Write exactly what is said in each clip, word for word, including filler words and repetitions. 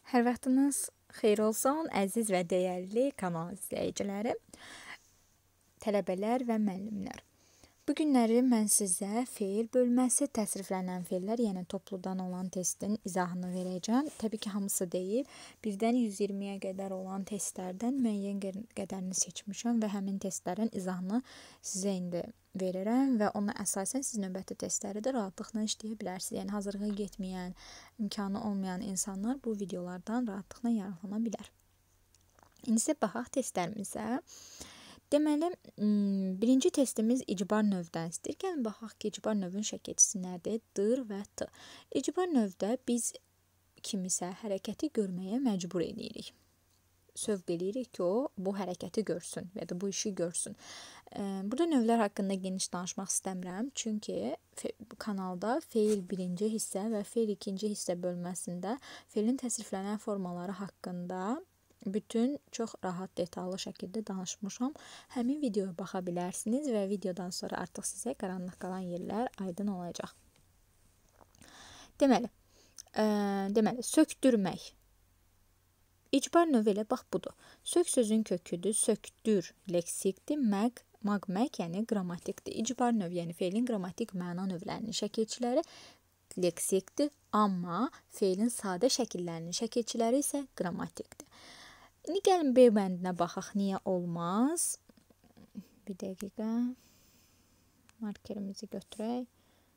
Hər vaxtınız xeyir olsun, əziz və dəyərli kanal izləyiciləri, tələbələr və müəllimlər. Bu günləri mən sizə feil bölməsi, təsriflənən feillər, yəni topludan olan testin izahını verəcəm. Təbii ki, hamısı deyil. Birdən yüz iyirmiyə qədər olan testlərdən müəyyən qədərini seçmişəm və həmin testlərin izahını sizə indi verirəm və ona əsasən siz növbəti testləri də rahatlıqla işləyə bilərsiniz. Yəni hazırlığa getməyən, imkanı olmayan insanlar bu videolardan rahatlıqla yararlana bilər. İndi isə baxaq testlərimizə. Deməli, birinci testimiz icbar növdən istəyir. Gəlin baxaq ki, icbar növün şəkilçisi nədir? Dır və t. İcbar növdə biz kimisə hərəkəti görməyə məcbur edirik. Sövq edirik ki, o bu hərəkəti görsün və ya bu işi görsün. Burada növlər haqqında geniş danışmaq istəmirəm. Çünki kanalda feil birinci hissə və feil ikinci hissə bölməsində feilin təsriflənən formaları haqqında bütün çox rahat, detallı şəkildə danışmışam. Həmin videoya baxa bilərsiniz və videodan sonra artıq sizə qaranlıq qalan yerlər aydın olacaq. Deməli, ə, deməli, sökdürmək. İcbar növü elə bax budur. Sök sözün köküdür, sökdür leksikdir, məq, maqmək, yəni qrammatikdir. İcbar növü, yəni feilin qrammatik məna növlərinin şəkilçiləri leksikdir, amma feilin sadə şəkillərinin şəkilçiləri isə qrammatikdir. İndi gəlin B bəndinə baxaq, niyə olmaz? Bir dəqiqə. Markerimizi götürək.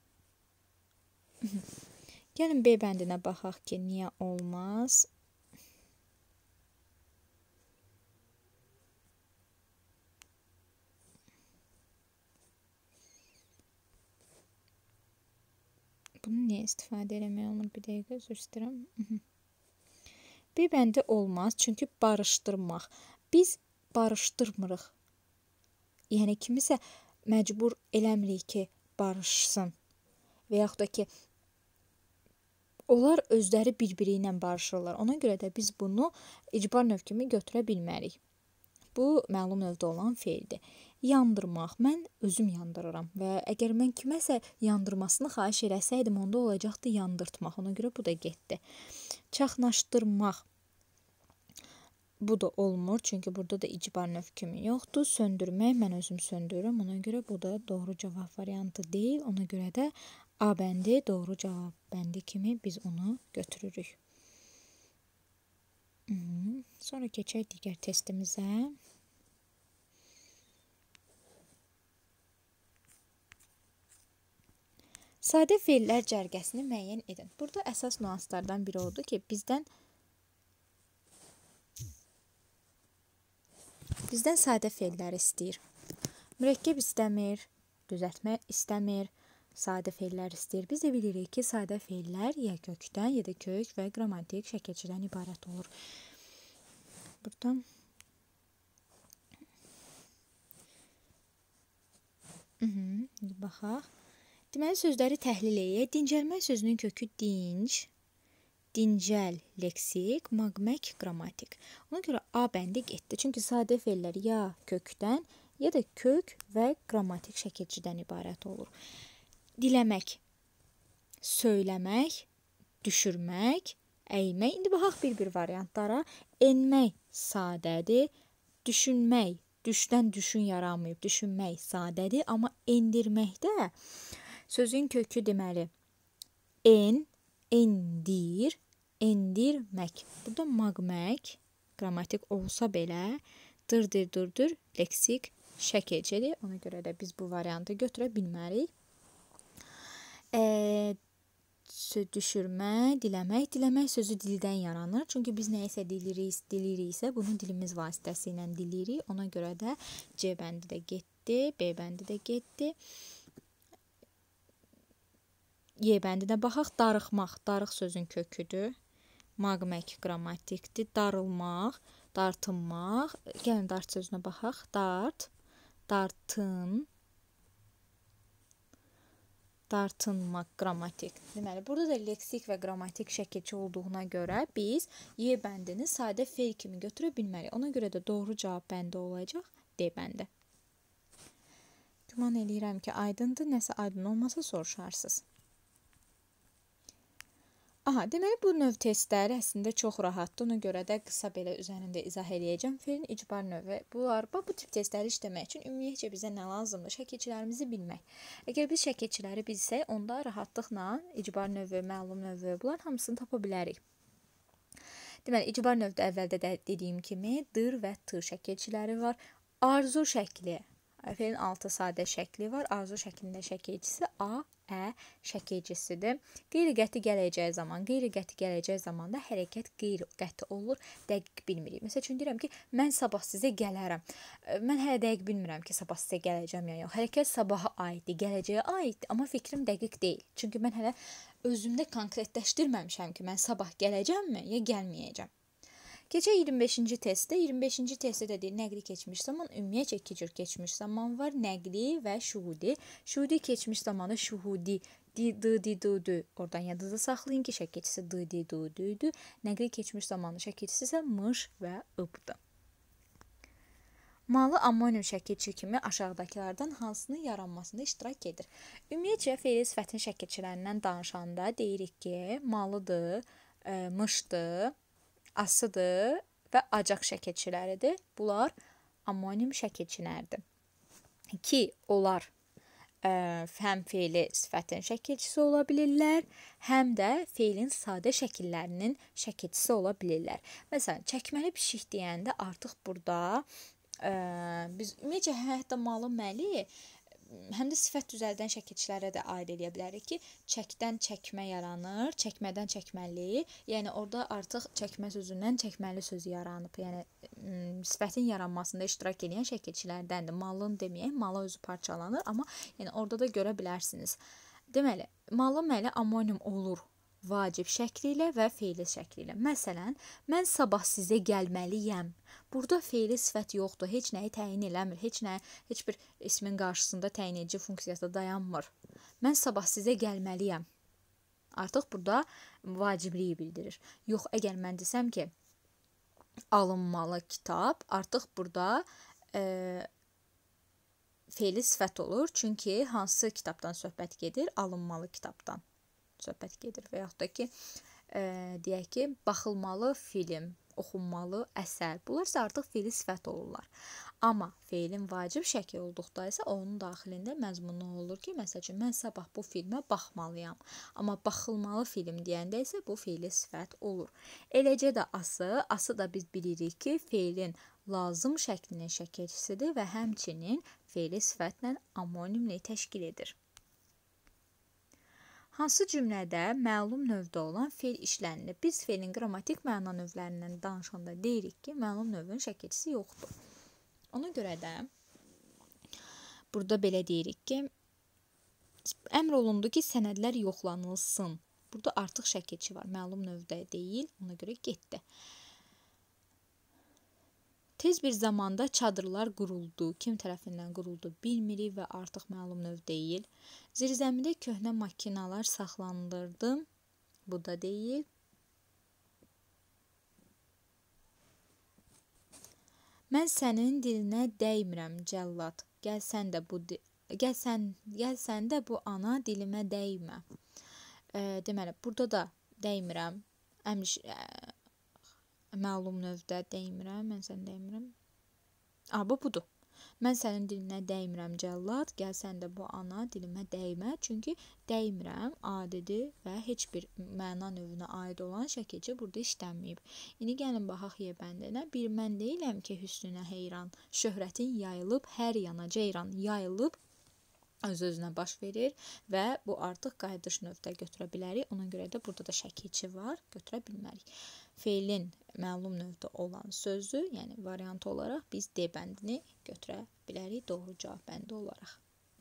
Gəlin B bəndinə baxaq ki, niyə olmaz? Bunu niyə istifadə eləmək olmur? Bir dəqiqə, üzr istəyirəm. B bəndi olmaz, çünki barışdırmaq. Biz barışdırmırıq. Yəni kimisə məcbur eləmirik ki, barışsın. Və yaxud da ki, onlar özləri bir-biri ilə barışırlar. Ona görə də biz bunu icbar növ kimi götürə bilmərik. Bu, məlum növdə olan feildir. Yandırmaq. Mən özüm yandırıram və əgər mən kiməsə yandırmasını xahiş eləsəydim, onda olacaqdı yandırtmaq. Ona görə bu da getdi. Çaxnaşdırmaq. Bu da olmur, çünki burada da icbar növ kimi yoxdur. Söndürmək, mən özüm söndürürüm. Ona görə bu da doğru cavab variantı deyil. Ona görə də A bəndi doğru cavab bəndi kimi biz onu götürürük. Sonra keçək digər testimizə. Sadə feillər cərgəsini müəyyən edin. Burada əsas nüanslardan biri oldu ki, bizdən bizdən sadə feillər istəyir. Mürəkkəb istəmir, düzəltmə istəmir, sadə feillər istəyir. Biz də bilirik ki, sadə feillər ya kökdən, ya da kök və qrammatik şəkilçidən ibarət olur. Buradan baxaq. Deməli, sözləri təhlil edək. Dincəlmək sözünün kökü dinc, dincəl, leksik, maqmək, qrammatik. Ona görə A bəndi getdi. Çünki sadə feillər ya kökdən, ya da kök və qrammatik şəkilçidən ibarət olur. Diləmək, söyləmək, düşürmək, əymək. İndi baxaq bir-bir variantlara. Enmək sadədir, düşünmək, düşdən düşün yaranmayıb, düşünmək sadədir, amma endirməkdə sözün kökü deməli en, endir, endirmək. Burada maqmək, qrammatik olsa belə dırdır, dırdır, leksik şəkilçidir. Ona görə də biz bu variantı götürə bilmərik. E, düşürmək, diləmək, diləmək sözü dildən yaranır. Çünki biz nəyisə dilirik, diliriksə bunu dilimiz vasitəsilə dilirik. Ona görə də C bəndi də getdi, B bəndi də getdi. Y bəndinə baxaq, darıxmaq, darıq sözün köküdür. Maqmək qrammatikdir. Darılmaq, dartınmaq. Gəlin dart sözünə baxaq. Dart, dartın, dartınmaq qrammatik. Deməli, burada da leksik və qrammatik şəkilçi olduğuna görə biz Y bəndini sadə feil kimi götürə bilmərik. Ona görə də doğru cavab bəndi olacaq D bəndi. Güman eləyirəm ki, aydındır. Nəsə aydın olmasa soruşarsınız. Aha, deməli bu növ testləri əslində çox rahatdır. Ona görə də qısa belə üzərində izah eləyəcəm. Feilin icbar növü. Bunlar bu tip testləri işləmək üçün ümumiyyətcə bizə nə lazımdır? Şəkilçilərimizi bilmək. Əgər biz şəkilçiləri bilsək, onda rahatlıqla icbar növü, məlum növü, bunlar hamısını tapa bilərik. Deməli, icbar növdə əvvəldə də dediyim kimi dır və tır şəkilçiləri var. Arzu şəkli. Feilin altı sadə şəkli var. Arzu şəklində şəkilçisi A, Ə şəkilçisidir. Qeyri-qəti gələcəyi zaman, qeyri-qəti gələcəyi zamanda hərəkət qeyri-qəti olur, dəqiq bilmirik. Məsəl üçün deyirəm ki, mən sabah sizə gələrəm. Mən hələ dəqiq bilmirəm ki, sabah sizə gələcəm ya yox. Hərəkət sabaha aiddir, gələcəyə aiddir, amma fikrim dəqiq deyil. Çünki mən hələ özümdə konkretləşdirməmişəm ki, mən sabah gələcəmmi ya gəlməyəcəm. Keçək iyirmi beşinci testdə. iyirmi beşinci testdə də deyir, nəqli keçmiş zaman, ümumiyyətcə iki cür keçmiş zaman var. Nəqli və şuhudi. Şuhudi keçmiş zamanı şuhudi, di, dı, di, du, du. Oradan yadınızda saxlayın ki, şəkilçisi dı, di, du, du, du. Nəqli keçmiş zamanı şəkilçisi isə mış və ıbdır. Malı ammonim şəkilçi kimi aşağıdakılardan hansının yaranmasında iştirak edir? Ümumiyyətcə, feil sifətin şəkilçilərindən danışanda deyirik ki, malıdır, ə, mışdır, asıdır və acaq şəkilçiləridir. Bunlar ammonim şəkilçilərdir. Ki, onlar ə, həm feili sifətin şəkilçisi ola bilirlər, həm də feilin sadə şəkillərinin şəkilçisi ola bilirlər. Məsələn, çəkməli pişik deyəndə artıq burada ə, biz ümumiyyətcə hətta malı məli həm də sifət düzəldən şəkilçilərə də aid edə bilərik ki, çəkdən çəkmə yaranır, çəkmədən çəkməli, yəni orada artıq çəkmə sözündən çəkməli sözü yaranıb. Yəni sifətin yaranmasında iştirak edən şəkilçilərdəndir. Malın deməyək, malı özü parçalanır, amma yəni orada da görə bilərsiniz. Deməli, malı məli ammonim olur vacib şəkli ilə və feili şəkli ilə. Məsələn, mən sabah sizə gəlməliyəm. Burada feili sifət yoxdur, heç nəyi təyin eləmir, heç nə, heç bir ismin qarşısında təyin edici funksiyası dayanmır. Mən sabah sizə gəlməliyəm. Artıq burada vacibliyi bildirir. Yox, əgər mən desəm ki, alınmalı kitab, artıq burada e, feili sifət olur. Çünki hansı kitabdan söhbət gedir? Alınmalı kitabdan söhbət gedir. Və yaxud da ki, e, deyək ki, baxılmalı film, oxunmalı əsər. Bunlar isə artıq feili sifət olurlar. Amma feilin vacib şəkli olduqda isə onun daxilində məzmunu olur ki, məsəl üçün, mən sabah bu filmə baxmalıyam. Amma baxılmalı film deyəndə isə bu feili sifət olur. Eləcə də ası, ası da biz bilirik ki, feilin lazım şəklinin şəkilçisidir və həmçinin feili sifətlə ammonimli təşkil edir. Hansı cümlədə məlum növdə olan feil işlənilir? Biz feilin qrammatik məna növlərindən danışanda deyirik ki, məlum növün şəkilçisi yoxdur. Ona görə də burada belə deyirik ki, əmr olundu ki, sənədlər yoxlanılsın. Burada artıq şəkilçi var, məlum növdə deyil, ona görə getdi. Tez bir zamanda çadırlar quruldu. Kim tərəfindən quruldu bilmirik və artıq məlum növ deyil. Zirzəmidə köhnə makinalar saxlanılırdı. Bu da deyil. Mən sənin dilinə dəymirəm cəllad. Gəlsən də bu gəlsən gəlsən də bu ana dilimə dəymə. E, deməli, burada da dəymirəm. Əmr e, məlum növdə dəymirəm, mən sən dəymirəm. A, bu budur. Mən sənin dilinə dəymirəm cəllad, gəlsən də bu ana dilimə dəymə. Çünki dəymirəm adidir və heç bir məna növünə aid olan şəkilçi burada işlənməyib. İndi gəlin baxaq yə bəndinə. Bir mən deyiləm ki, hüsnünə heyran, şöhrətin yayılıb, hər yana ceyran yayılıb, öz-özünə baş verir və bu artıq qayıdış növdə götürə bilərik. Ona görə də burada da şəkilçi var, götürə bilmərik. Feilin məlum növdə olan sözü, yəni variant olaraq biz D bəndini götürə bilərik doğru cavab bəndi olaraq.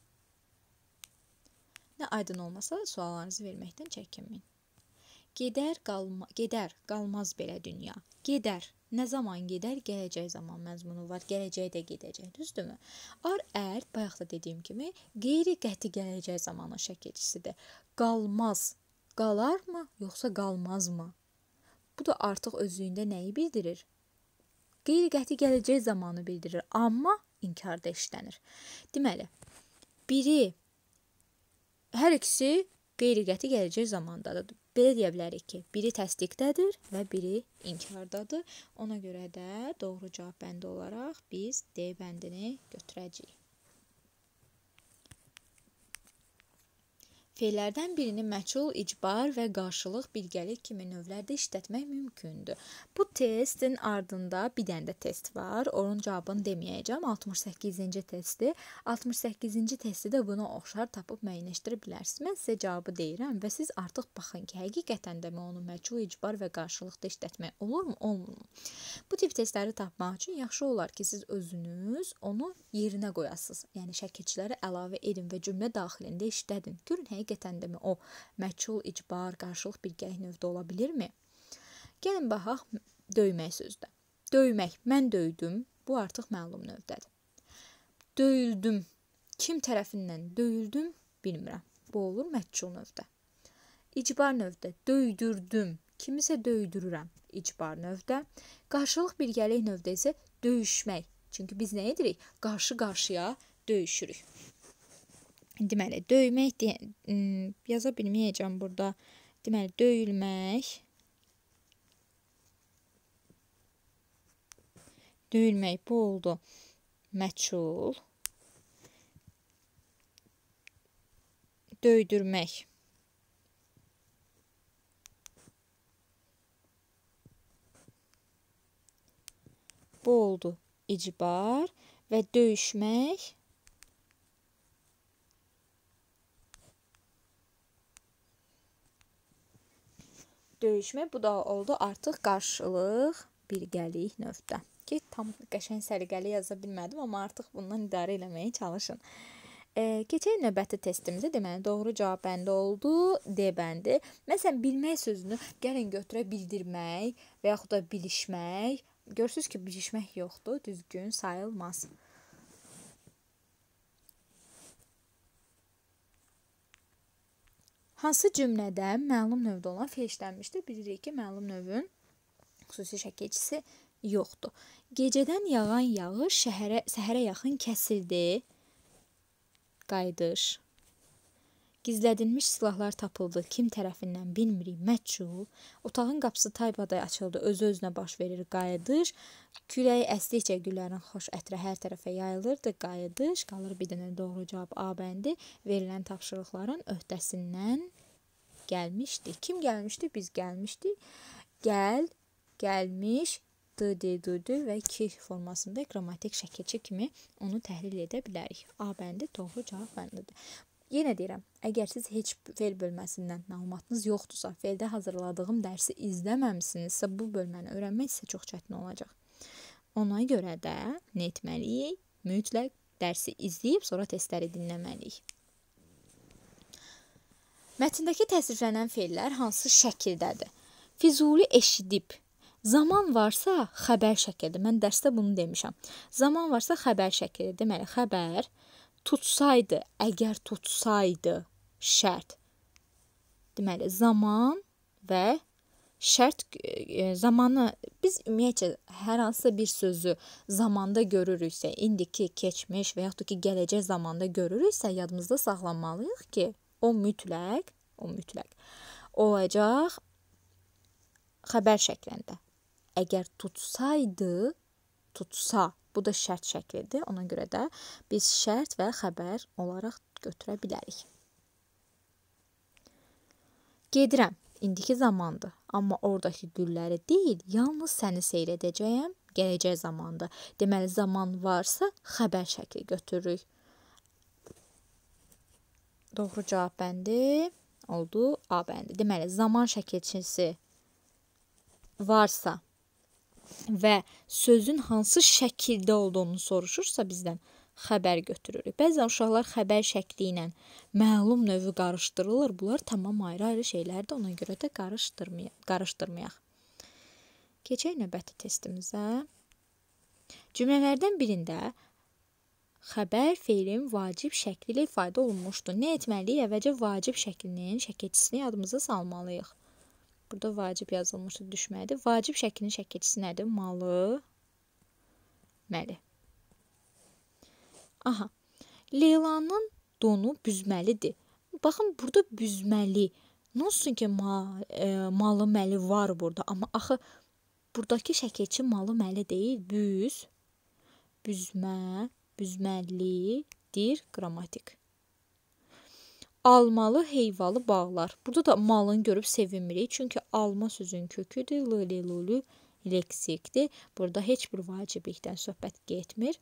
Nə aydın olmasa suallarınızı verməkdən çəkinməyin. Gedər, qalma, gedər, qalmaz belə dünya. Gedər. Nə zaman gedər? Gələcək zaman məzmunu var. Gələcək də gedəcək, düzdürmü? Ar, ər, bayaq da dediyim kimi, qeyri-qəti gələcək zamanın şəkilçisidir. Qalmaz. Qalarmı, yoxsa qalmazmı? Bu da artıq özlüyündə nəyi bildirir? Qeyri-qəti gələcək zamanı bildirir, amma inkarda işlənir. Deməli, biri, hər ikisi qeyri-qəti gələcək zamandadır. Belə deyə bilərik ki, biri təsdiqdədir və biri inkardadır. Ona görə də doğru cavab bəndi olaraq biz D bəndini götürəcəyik. Fe'lərdən birini məchul, icbar və qarşılıq bilgəlik kimi növlərdə işlətmək mümkündür. Bu testin ardında bir dənə də test var. Onun cavabını deməyəcəm. altmış səkkizinci testi. altmış səkkizinci testi də buna oxşar tapıb müəyyənləşdirə bilərsiniz. Mən sizə cavabı deyirəm və siz artıq baxın ki, həqiqətən də onu məchul, icbar və qarşılıqda işlətmək olurmu, olmurmu? Bu tip testləri tapmaq üçün yaxşı olar ki, siz özünüz onu yerinə qoyasınız. Yəni şəkilçiləri əlavə edin və cümlə daxilində işlədin. Görün həqiqətən də o məchul, icbar, qarşılıq bilgəlik növdə ola bilirmi? Gəlin baxaq döymək sözdə. Döymək, mən döydüm, bu artıq məlum növdədir. Döyüldüm, kim tərəfindən döyüldüm, bilmirəm. Bu olur məchul növdə. İcbar növdə, döydürdüm, kimisə döydürürəm, icbar növdə. Qarşılıq bilgəlik növdə isə döyüşmək. Çünki biz nə edirik? Qarşı-qarşıya döyüşürük. Deməli, döymək deyə, yaza bilməyəcəm burada. Deməli, döyülmək. Döyülmək bu oldu. Məchul. Döydürmək. Bu oldu icbar və döyüşmək. Döyüşmək, bu da oldu artıq qarşılıq bilgəlik növdə. Ki, tam qəşəng səliqəli yaza bilmədim, amma artıq bundan idarə eləməyə çalışın. E, keçək növbəti testimizə. Deməli, doğru cavab bəndi oldu, D bəndi. Məsələn, bilmək sözünü gəlin götürə bildirmək və yaxud da bilişmək. Görürsünüz ki, bilişmək yoxdur, düzgün sayılmaz. Hansı cümlədə məlum növdə olan fe'l işlənmişdir? Bilirik ki, məlum növün xüsusi şəkilçisi yoxdur. Gecədən yağan yağış şəhərə, səhərə yaxın kəsildi. Qayıdış. Gizlədilmiş silahlar tapıldı. Kim tərəfindən bilmirik. Məchul. Otağın qapısı taybaday açıldı. Özü-özünə baş verir. Qayıdış. Külək əsdikcə güllərin xoş ətri hər tərəfə yayılırdı. Qayıdış. Qalır bir dənə doğru cavab A bəndi. Verilən tapşırıqların öhdəsindən gəlmişdi. Kim gəlmişdi? Biz gəlmişdik. Gəl, gəlmiş, dı-dı, dı-dı və ki formasında qrammatik şəkilçi kimi onu təhlil edə bilərik. A bəndi doğru cavab bəndidir. Yenə deyirəm, əgər siz heç fe'l bölməsindən məlumatınız yoxdursa, fe'ldə hazırladığım dərsi izləməmisinizsə, bu bölməni öyrənmək sizə çox çətin olacaq. Ona görə də nə etməliyik? Mütləq dərsi izləyib, sonra testləri dinləməliyik. Mətndəki təsvirlənən fe'llər hansı şəkildədir? Füzuli eşidib. Zaman varsa xəbər şəkildir. Mən dərsdə bunu demişəm. Zaman varsa xəbər şəkildir. Deməli, xəbər tutsaydı, əgər tutsaydı şərt. Deməli, zaman və şərt e, zamanı biz ümumiyyətcə hər hansısa bir sözü zamanda görürüksə, indiki, keçmiş və yaxud da ki, gələcək zamanda görürüksə, yadımızda saxlamalıyıq ki, o mütləq, o mütləq olacaq xəbər şəklində. Əgər tutsaydı, tutsa, bu da şərt şəklidir. Ona görə də biz şərt və xəbər olaraq götürə bilərik. Gedirəm, indiki zamandır. Amma oradakı gülləri deyil, yalnız səni seyr edəcəyəm, gələcək zamanda. Deməli, zaman varsa xəbər şəkli götürürük. Doğru cavab bəndi oldu A bəndi. Deməli, zaman şəkilçisi varsa və sözün hansı şəkildə olduğunu soruşursa bizdən xəbər götürürük. Bəzən uşaqlar xəbər şəkli ilə məlum növü qarışdırılır. Bunlar tamam ayrı-ayrı şeylərdir. Ona görə də qarışdırmayaq. qarışdırmayaq. Keçək növbəti testimizə. Cümlələrdən birində xəbər fe'lin vacib şəkli ilə ifadə olunmuşdur. Nə etməliyik? Əvvəlcə vacib şəklinin şəkilçisini yadımıza salmalıyıq. Burada vacib yazılmışdı, düşməlidir. Vacib şəklinin şəkilçisi nədir? Malı, məli. Aha. Leylanın donu büzməlidir. Baxın, burada büzməli. Nə olsun ki, ma, e, malı məli var burada, amma axı buradakı şəkilçi malı məli deyil, büz, büzmə, büzməlidir, qrammatik. Almalı, heyvalı bağlar. Burada da malını görüb sevinmirik, çünki alma sözün köküdür, lili lulu leksikdir. Burada heç bir vaciblikdən söhbət getmir.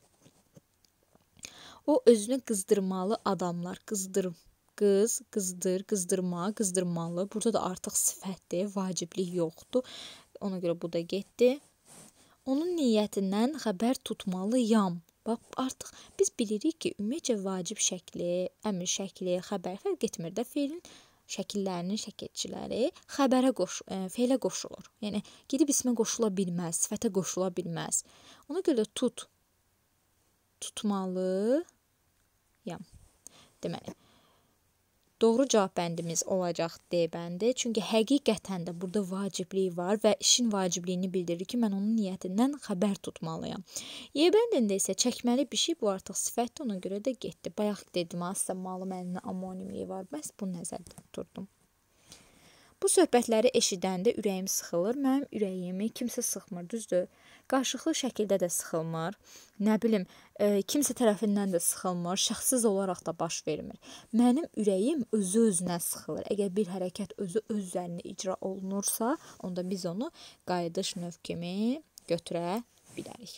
O özünü qızdırmalı adamlar, qızdır, qız, qızdır, qızdırma, qızdırmalı. Burada da artıq sifətdir, vaciblik yoxdur. Ona görə bu da getdi. Onun niyyətindən xəbər tutmalıyam. Bax, artıq biz bilirik ki, ümumiyyətcə vacib şəkli, əmr şəkli, xəbər fərq etmir də, feilin şəkillərinin şəkilçiləri xəbərə qoş, e, feilə qoşulur. Yəni gedib ismə qoşula bilməz, sifətə qoşula bilməz. Ona görə də tut, tutmalıyam. Deməli, doğru cavab bəndimiz olacaq D bəndi. Çünki həqiqətən də burada vaciblik var və işin vacibliyini bildirir ki, mən onun niyyətindən xəbər tutmalıyam. Y bəndində isə çəkməli bir şey, bu artıq sifətdir, ona görə də getdi. Bayaq dedim, aslında malı mənimlə amonimliyi var. Bəs bu nəzərdə tuturdum. Bu söhbətləri eşidəndə ürəyim sıxılır. Mənim ürəyimi kimsə sıxmır, düzdür? Qarşılıqlı şəkildə də sıxılmır. Nə bilim, e, kimsə tərəfindən də sıxılmır. Şəxsiz olaraq da baş vermir. Mənim ürəyim özü-özünə sıxılır. Əgər bir hərəkət özü öz üzərində icra olunursa, onda biz onu qayıdış növ kimi götürə bilərik.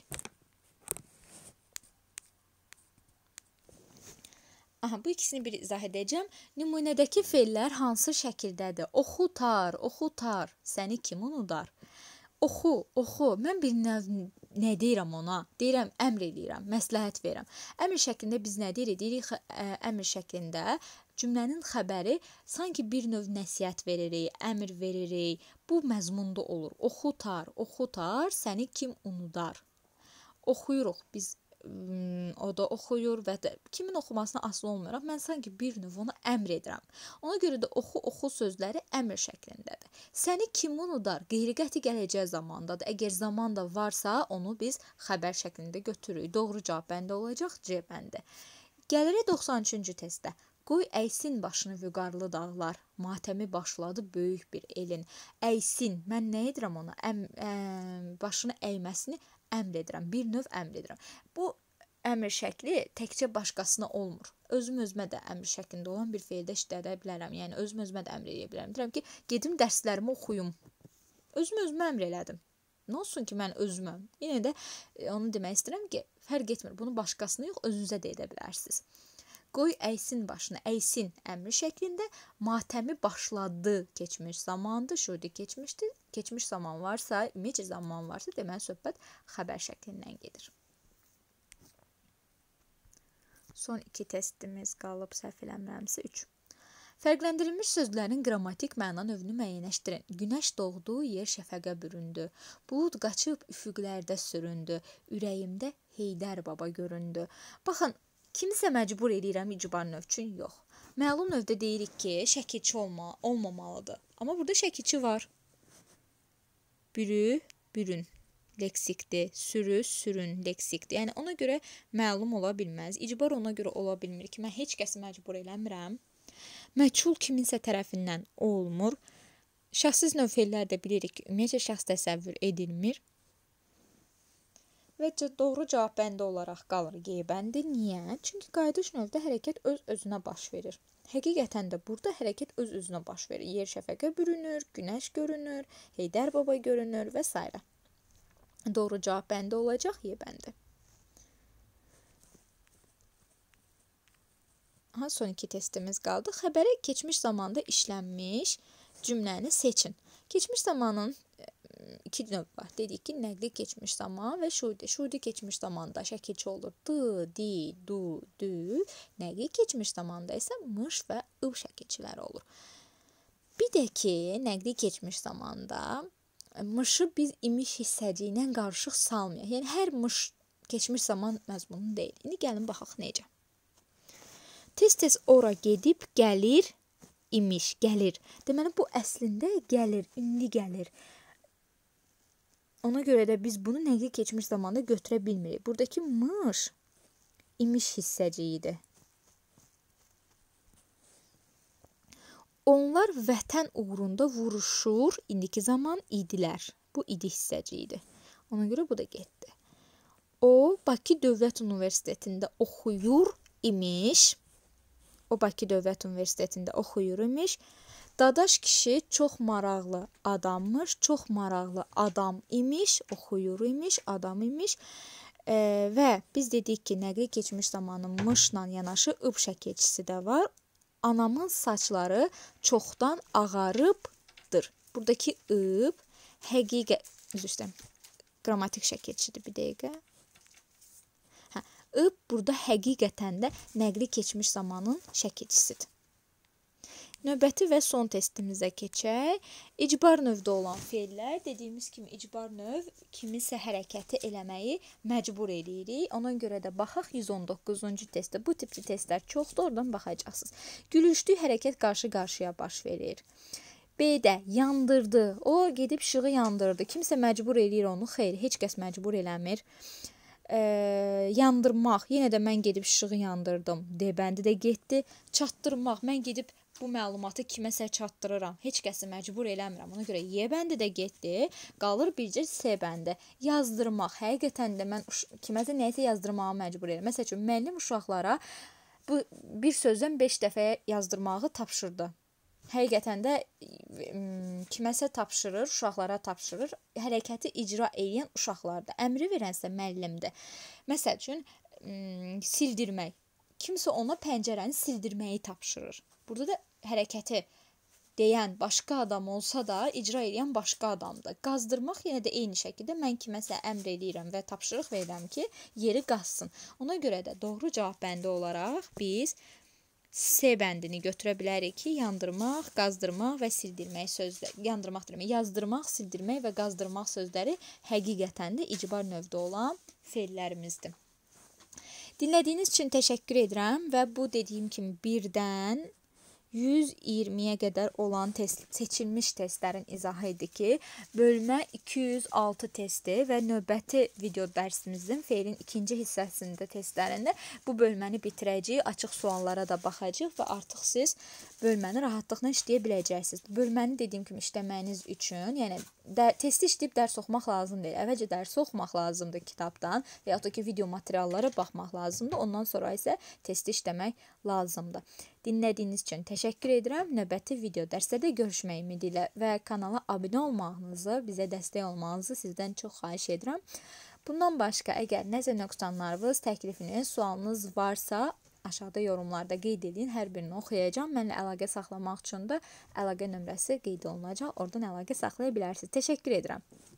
Aha, bu ikisini bir izah edəcəm. Nümunədəki feillər hansı şəkildədir? Oxutar, oxutar. Səni kim unudar? Oxu, oxu. Mən bir növ nə deyirəm ona? Deyirəm, əmr edirəm, məsləhət verirəm. Əmr şəklində biz nə deyirik? Deyirik, əmr şəklində cümlənin xəbəri sanki bir növ nəsihət veririk, əmr veririk. Bu məzmunda olur. Oxutar, oxutar. Səni kim unudar? Oxuyuruq biz. O da oxuyur və də kimin oxumasına asılı olmayaraq mən sanki bir növ ona əmr edirəm. Ona görə də oxu, oxu sözləri əmr şəklindədir. Səni kim unudar? Qeyri-qəti gələcək zamandadır. Əgər zaman da varsa, onu biz xəbər şəklində götürürük. Doğru cavab bəndə olacaq, C bəndi. Gəlirik doxsan üçüncü testdə. Qoy əysin başını vüqarlı dağlar, matəmi başladı böyük bir elin. Əysin, mən nə edirəm ona? Əm, ə, başını əyməsini əmr edirəm, bir növ əmr edirəm. Bu əmr şəkli təkcə başqasına olmur. Özüm özümə də əmr şəklində olan bir feildə işlədə bilərəm. Yəni özüm özümə də əmr edə bilərəm. Deyirəm ki, gedim dərslərimi oxuyum. Özüm özümə əmr elədim. Nə olsun ki, mən özüməm. Yenə də onu demək istəyirəm ki, fərq etmir. Bunu başqasına yox, özünüzə də edə bilərsiniz. Qoy əysin başını, əysin əmri şəklində, matəmi başladı, keçmiş zamandır, şurada keçmişdir. Keçmiş zaman varsa, ümumiyyətcə zaman varsa, deməli söhbət xəbər şəklindən gedir. Son iki testimiz qalıb, səhv eləmirəmsə üç. Fərqləndirilmiş sözlərin qrammatik məna növünü müəyyənləşdirin. Günəş doğdu, yer şəfəqə büründü. Bulud qaçıb üfüqlərdə süründü. Ürəyimdə Heydər baba göründü. Baxın, kimisə məcbur edirəm icbar növ üçün, yox. Məlum növdə deyirik ki, şəkilçi olma, olmamalıdır. Amma burada şəkilçi var. Bürü, bürün leksikdir. Sürü, sürün leksikdir. Yəni ona görə məlum ola bilməz. İcbar ona görə ola bilmir ki, mən heç kəsi məcbur eləmirəm. Məchul kiminsə tərəfindən olmur. Şəxsiz növ feillər də bilirik ki, ümumiyyətcə şəxs təsəvvür edilmir. Və doğru cavab bəndi olaraq qalır G bəndi. Niyə? Çünki qayıdış növdə hərəkət öz-özünə baş verir. Həqiqətən də burada hərəkət öz-özünə baş verir. Yer şəfəqə bürünür, günəş görünür, Heydər baba görünür və s. Doğru cavab bəndi olacaq Y bəndi. Aha, son iki testimiz qaldı. Xəbəri keçmiş zamanda işlənmiş cümləni seçin. Keçmiş zamanın iki növ var. Dedik ki, nəqli keçmiş zaman və şudi. Şudi keçmiş zamanda şəkilçi olur. D, di, du, dü. Nəqli keçmiş zamanda isə mış və ıv şəkilçiləri olur. Bir də ki, nəqli keçmiş zamanda mışı biz imiş hissəci ilə qarışıq salmayaq. Yəni, hər mış keçmiş zaman məzmunu deyil. İndi gəlin, baxaq necə. Tez-tez ora gedib gəlir imiş, gəlir. Deməli, bu əslində gəlir, indi gəlir. Ona görə də biz bunu nəqli keçmiş zamanda götürə bilmirik. Buradakı mış imiş hissəciyidir. Onlar vətən uğrunda vuruşur, indiki zaman idilər. Bu idi hissəci idi. Ona görə bu da getdi. O Bakı Dövlət Universitetində oxuyur imiş. O Bakı Dövlət Universitetində oxuyur imiş. Dadaş kişi çox maraqlı adammış, çox maraqlı adam imiş, oxuyur imiş, adam imiş. E, və biz dedik ki, nəqli keçmiş zamanı mışla yanaşı ıb şəkilçisi də var. Anamın saçları çoxdan ağarıbdır. Buradakı ıb həqiqət, üzr istəyirəm, qrammatik şəkilçidir, bir dəqiqə. Hə, ıb burada həqiqətən də nəqli keçmiş zamanın şəkilçisidir. Növbəti və son testimizə keçək. İcbar növdə olan feillər, dediyimiz kimi icbar növ kimisə hərəkəti eləməyi məcbur eləyirik. Ona görə də baxaq yüz on doqquzuncu testdə. Bu tipli testlər çoxdur, oradan baxacaqsınız. Gülüşdüyü hərəkət qarşı-qarşıya baş verir. B-də yandırdı. O gedib işığı yandırdı. Kimsə məcbur eləyir onu. Xeyr, heç kəs məcbur eləmir. E, yandırmaq. Yenə də mən gedib işığı yandırdım. D bəndi də getdi. Çatdırmaq. Mən gedib bu məlumatı kiməsə çatdırıram. Heç kəsi məcbur eləmirəm. Ona görə Y bəndi də getdi. Qalır bircə S bəndi. Yazdırmaq. Həqiqətən də mən kiməsə nəyisə yazdırmağa məcbur edirəm. Məsəl üçün, müəllim uşaqlara bu bir sözdən beş dəfə yazdırmağı tapşırdı. Həqiqətən də kiməsə tapşırır, uşaqlara tapşırır. Hərəkəti icra edən uşaqlardır. Əmri verənsə müəllimdir. Məsəl üçün, sildirmək. Kimsə ona pəncərəni sildirməyi tapşırır. Burada da hərəkəti deyən başqa adam olsa da, icra edən başqa adamdır. Qazdırmaq yenə də eyni şəkildə mən kiməsə əmr edirəm və tapşırıq verirəm ki, yeri qazsın. Ona görə də doğru cavab bəndi olaraq biz S bəndini götürə bilərik ki, yandırmaq, qazdırmaq və sildirmək sözləri, yandırmaq demək, yazdırmaq, sildirmək və qazdırmaq sözləri həqiqətən də icbar növdə olan feillərimizdir. Dinlədiyiniz üçün təşəkkür edirəm və bu dediyim kimi birdən yüz iyirmiyə qədər olan test, seçilmiş testlərin izahı idi ki, bölmə iki yüz altı testi və növbəti video dərsimizin feilin ikinci hissəsində testlərində bu bölməni bitirəcəyik, açıq suallara da baxacaq və artıq siz bölməni rahatlıqla işləyə biləcəksiniz. Bölməni dediyim kimi işləməyiniz üçün, yəni də, testi işləyib dərs oxumaq lazım deyil. Əvvəlcə dərsi oxumaq lazımdır kitabdan və yaxud da ki, video materiallara baxmaq lazımdır. Ondan sonra isə testi işləmək lazımdır. Dinlədiyiniz üçün təşəkkür edirəm. Növbəti video dərsdə görüşmək ümidi ilə və kanala abunə olmağınızı, bizə dəstək olmağınızı sizdən çox xahiş edirəm. Bundan başqa, əgər nəzər nöqsanlarınız, təklifiniz, sualınız varsa, aşağıda yorumlarda qeyd edin, hər birini oxuyacağam. Mənlə əlaqə saxlamaq üçün də əlaqə nömrəsi qeyd olunacaq. Oradan əlaqə saxlaya bilərsiniz. Təşəkkür edirəm.